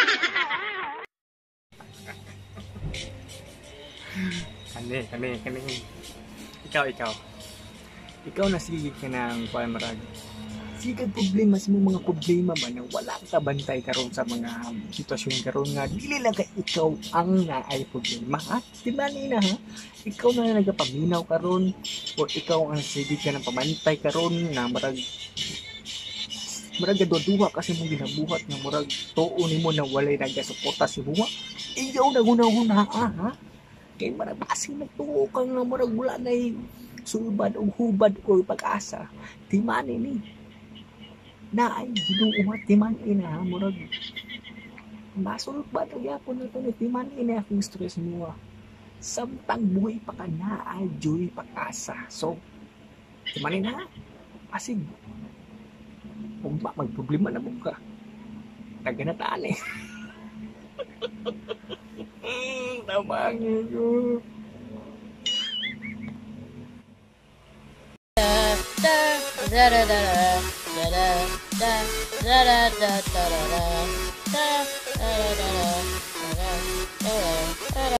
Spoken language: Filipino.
Kani. Ikaw. Ikaw na sige ka ng pamarag. Sige problema sa mga problema man na wala ka bantay karon sa mga sitwasyon karon nga dili lang kay ikaw ang naay problema ha. Di ba nina ha? Ikaw na nagapaminaw karon o ikaw ang sige ka ng pamantay karon na marag gaduha kasi mong ginabuhat nga murag tuo nimo na walay nagasuporta si Buwa. Ikaw na guna ha. Kay marag basin nagtuo ka nga murag wala na sulbad o hubad o pag-asa. Timani ni. Naay ginuuha timani na murag masulbad og yapon na to ni timani na akong stress mo. Samtang buhay pa ka naay joy pag-asa. So timani na. Asig. Kung ba magproblema na mo ka. Naganataan eh. Tamangin ko. Da da da da da da da da da da da da da da da da da da da da